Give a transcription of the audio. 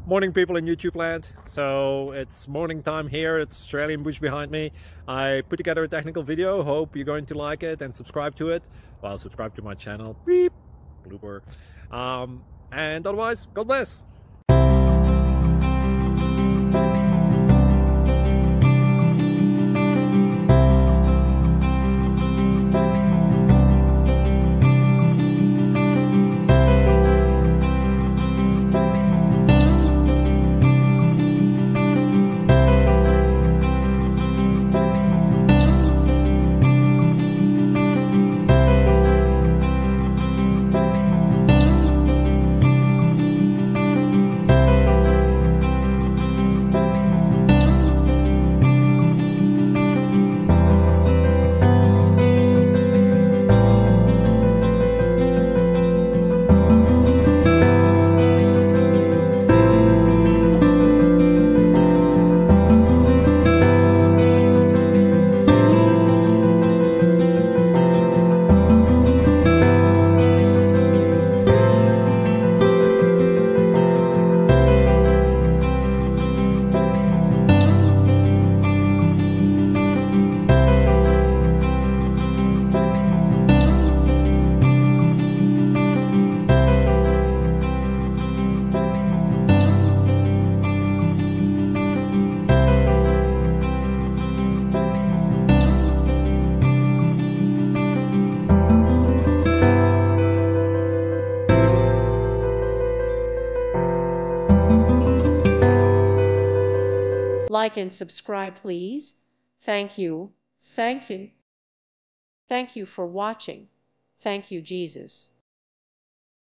Morning, people in YouTube land. So it's morning time here. It's Australian bush behind me. I put together a technical video. Hope you're going to like it and subscribe to it. Well, subscribe to my channel. Beep, blooper. And otherwise, God bless. Like and subscribe, please. Thank you. Thank you. Thank you for watching. Thank you, Jesus.